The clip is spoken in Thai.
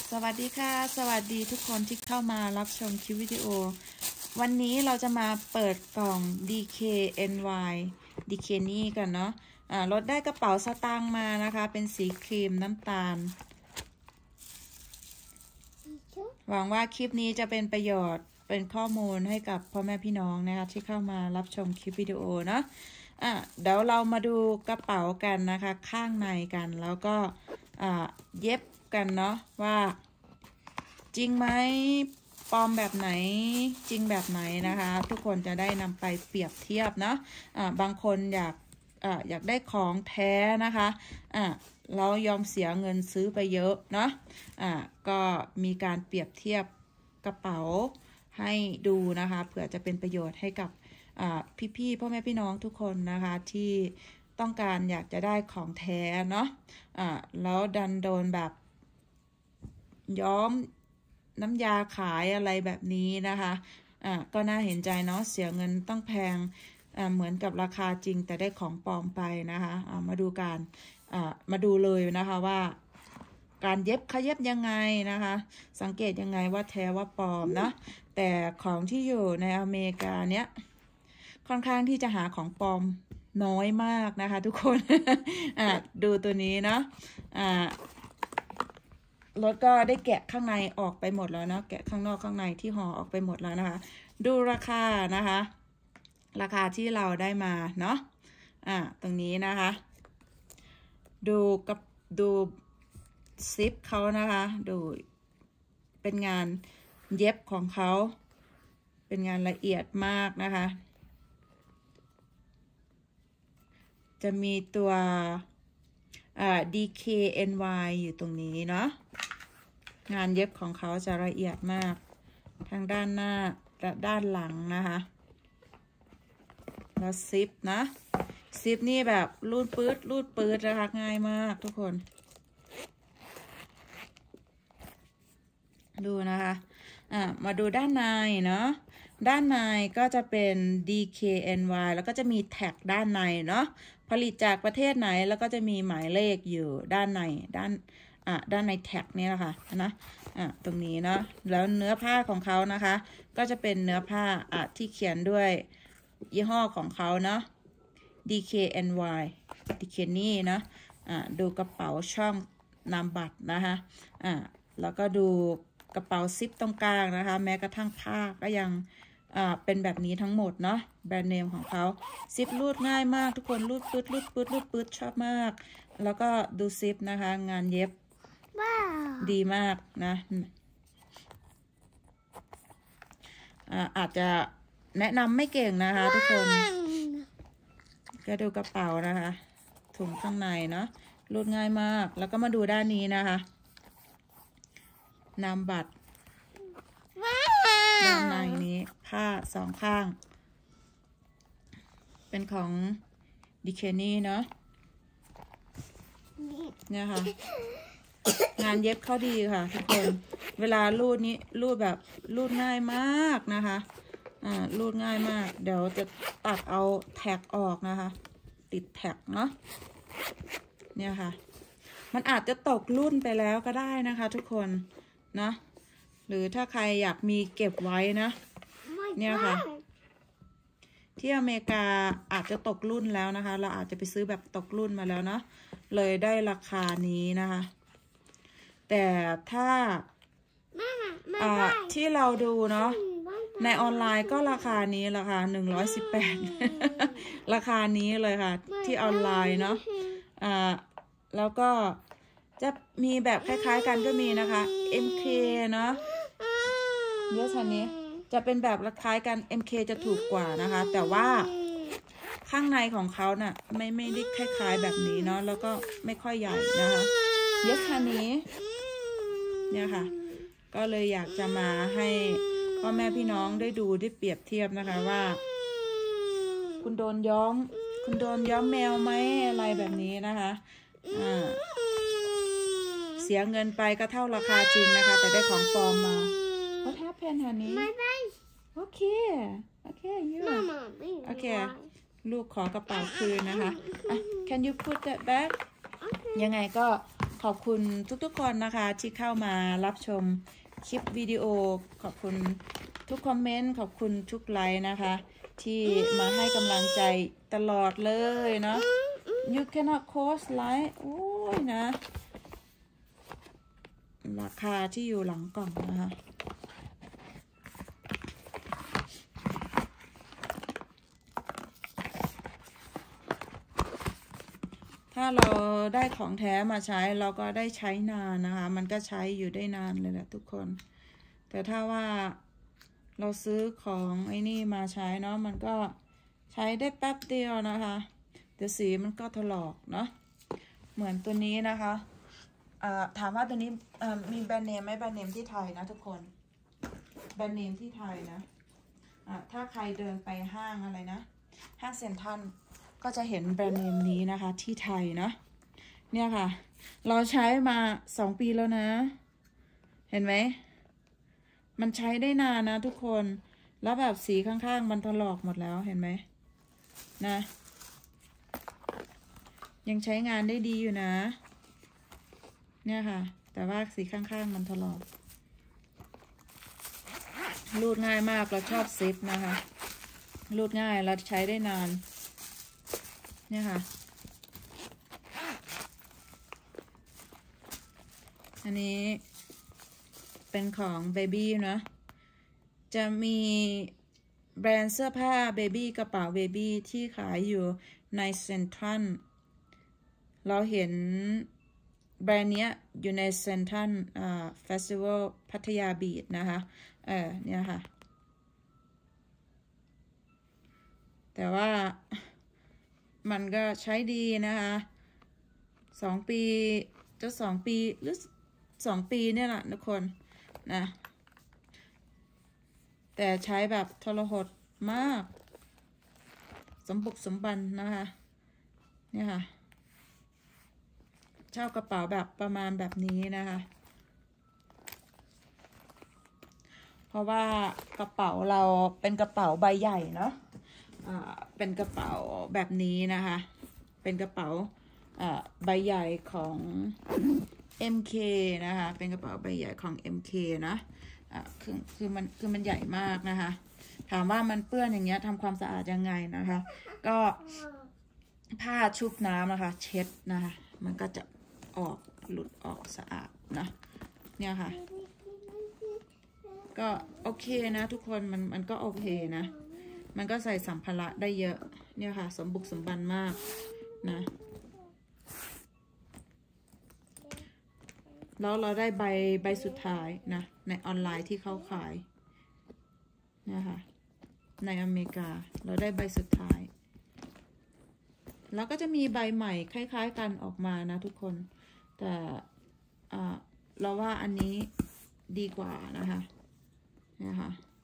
สวัสดีค่ะสวัสดีทุกคนที่เข้ามารับชมคลิปวิดีโอวันนี้เราจะมาเปิดกล่อง DKNY DKNY กันเนาะรถได้กระเป๋าสตางค์มานะคะเป็นสีครีมน้ำตาลหวังว่าคลิปนี้จะเป็นประโยชน์เป็นข้อมูลให้กับพ่อแม่พี่น้องนะคะที่เข้ามารับชมคลิปวิดีโอเนาะเดี๋ยวเรามาดูกระเป๋ากันนะคะข้างในกันแล้วก็เย็บกันเนาะว่าจริงไหมปลอมแบบไหนจริงแบบไหนนะคะทุกคนจะได้นำไปเปรียบเทียบเนาะบางคนอยากได้ของแท้นะคะเรายอมเสียเงินซื้อไปเยอะเนาะก็มีการเปรียบเทียบกระเป๋าให้ดูนะคะเผื่อจะเป็นประโยชน์ให้กับพี่ๆพ่อแม่พี่น้องทุกคนนะคะที่ต้องการอยากจะได้ของแท้เนาะแล้วดันโดนแบบย้อมน้ำยาขายอะไรแบบนี้นะคะก็น่าเห็นใจเนาะเสียเงินต้องแพงเหมือนกับราคาจริงแต่ได้ของปลอมไปนะคะมาดูเลยนะคะว่าการเย็บขยับยังไงนะคะสังเกตยังไงว่าแท้ว่าปลอมนะแต่ของที่อยู่ในอเมริกาเนี้ยค่อนข้างที่จะหาของปลอมน้อยมากนะคะทุกคน ดูตัวนี้เนาะรถก็ได้แกะข้างในออกไปหมดแล้วเนาะแกะข้างนอกข้างในที่ห่อออกไปหมดแล้วนะคะดูราคานะคะราคาที่เราได้มาเนาะตรงนี้นะคะดูซิปเขานะคะดูเป็นงานเย็บของเขาเป็นงานละเอียดมากนะคะจะมีตัวDKNY อยู่ตรงนี้เนาะงานเย็บของเขาจะละเอียดมากทั้งด้านหน้าและด้านหลังนะคะแล้วซิปนะซิปนี่แบบรูดปื๊ดนะคะง่ายมากทุกคนดูนะคะมาดูด้านในเนาะด้านในก็จะเป็น DKNY แล้วก็จะมีแท็กด้านในเนาะผลิตจากประเทศไหนแล้วก็จะมีหมายเลขอยู่ด้านในด้านในแท็กนี่แหละค่ะนะตรงนี้เนาะแล้วเนื้อผ้าของเขานะคะก็จะเป็นเนื้อผ้าที่เขียนด้วยยี่ห้อของเขาเนาะ DKNY DKNY นะดูกระเป๋าช่องนามบัตรนะคะแล้วก็ดูกระเป๋าซิปตรงกลางนะคะแม้กระทั่งผ้าก็ยังเป็นแบบนี้ทั้งหมดเนาะแบรนด์เนมของเขาซิปรูดง่ายมากทุกคนรูดปื๊ดชอบมากแล้วก็ดูซิปนะคะงานเย็บดีมากนะอาจจะแนะนำไม่เก่งนะคะทุกคนก็ดูกระเป๋านะคะถุงข้างในเนาะรูดง่ายมากแล้วก็มาดูด้านนี้นะคะนามบัตรด้านในนี้ผ้าสองข้างเป็นของDKNYเนาะเนี่ยค่ะงานเย็บเขาดีค่ะทุกคนเวลารูดนี้รูดง่ายมากนะคะรูดง่ายมากเดี๋ยวจะตัดเอาแท็กออกนะคะติดแท็กเนาะเนี่ยค่ะมันอาจจะตกรุ่นไปแล้วก็ได้นะคะทุกคนนะหรือถ้าใครอยากมีเก็บไว้นะเนี่ยค่ะที่อเมริกาอาจจะตกรุ่นแล้วนะคะเราอาจจะไปซื้อแบบตกรุ่นมาแล้วเนาะเลยได้ราคานี้นะคะแต่ถ้าที่เราดูเนาะในออนไลน์ก็ราคานี้ราคา118ราคานี้เลยค่ะที่ออนไลน์เนาะแล้วก็จะมีแบบคล้ายๆกันก็มีนะคะ MK เนาะเยอะชันนี้จะเป็นแบบคล้ายกัน MK จะถูกกว่านะคะแต่ว่าข้างในของเขาน่ะไม่ได้คล้ายๆแบบนี้เนาะแล้วก็ไม่ค่อยใหญ่นะคะเยอะชันนี้เนี่ยค่ะก็เลยอยากจะมาให้พ่อแม่พี่น้องได้ดูได้เปรียบเทียบนะคะว่าคุณโดนย้อมแมวไหมอะไรแบบนี้นะคะเสียเงินไปก็เท่าราคาจริงนะคะแต่ได้ของปลอมมา What happened honey Okay you Okay ลูกขอกระเป๋าคืนนะคะCan you put that back ยังไงก็ขอบคุณทุกๆคนนะคะที่เข้ามารับชมคลิปวิดีโอขอบคุณทุกคอมเมนต์ขอบคุณทุกไลค์นะคะที่มาให้กำลังใจตลอดเลยเนาะ you cannot cost like โอ้ยนะราคาที่อยู่หลังกล่องนะคะถ้าเราได้ของแท้มาใช้เราก็ได้ใช้นานนะคะมันก็ใช้อยู่ได้นานเลยแหละทุกคนแต่ถ้าว่าเราซื้อของไอ้นี่มาใช้เนาะมันก็ใช้ได้แป๊บเดียวนะคะเดี๋ยวสีมันก็ถลอกเนาะเหมือนตัวนี้นะคะถามว่าตัวนี้มีแบรนด์เนมไหมแบรนด์เนมที่ไทยนะทุกคนแบรนด์เนมที่ไทยนะถ้าใครเดินไปห้างอะไรนะห้างเซ็นทรัลก็จะเห็นแบรนด์เนมนี้นะคะที่ไทยนะเนี่ยค่ะเราใช้มา2 ปีแล้วนะเห็นไหมมันใช้ได้นานนะทุกคนแล้วแบบสีข้างๆมันถลอกหมดแล้วเห็นไหมนะยังใช้งานได้ดีอยู่นะเนี่ยค่ะแต่ว่าสีข้างๆมันถลอกรูดง่ายมากเราชอบซิปนะคะรูดง่ายแล้วใช้ได้นานเนี่ยค่ะอันนี้เป็นของเบบี้นะจะมีแบรนด์เสื้อผ้าเบบี้กระเป๋าเบบี้ที่ขายอยู่ในเซ็นทรัลเราเห็นแบรนด์นี้อยู่ในเซ็นทรัลเฟสติวัลพัทยาบีชนะคะเนี่ยค่ะแต่ว่ามันก็ใช้ดีนะคะ2 ปีจะ2 ปีหรือ2 ปีเนี่ยแหละทุกคนนะแต่ใช้แบบทรหดมากสมบุกสมบันนะคะเนี่ยค่ะเช่ากระเป๋าแบบประมาณแบบนี้นะคะเพราะว่ากระเป๋าเราเป็นกระเป๋าใบใหญ่เนาะเป็นกระเป๋าแบบนี้นะคะเป็นกระเป๋าใบใหญ่ของ MK นะคะเป็นกระเป๋าใบใหญ่ของ MK นะคือมันใหญ่มากนะคะถามว่ามันเปื้อนอย่างเงี้ยทำความสะอาดยังไงนะคะก็ผ้าชุบน้ำนะคะเช็ดนะคะมันก็จะหลุดออกสะอาดนะเนี่ยค่ะก็โอเคนะทุกคนมันก็โอเคนะมันก็ใส่สัมภาระได้เยอะเนี่ยค่ะสมบุกสมบันมากนะแล้วเราได้ใบสุดท้ายนะในออนไลน์ที่เขาขายนะคะในอเมริกาเราได้ใบสุดท้ายแล้วก็จะมีใบใหม่คล้ายๆกันออกมานะทุกคนแต่เราว่าอันนี้ดีกว่านะคะ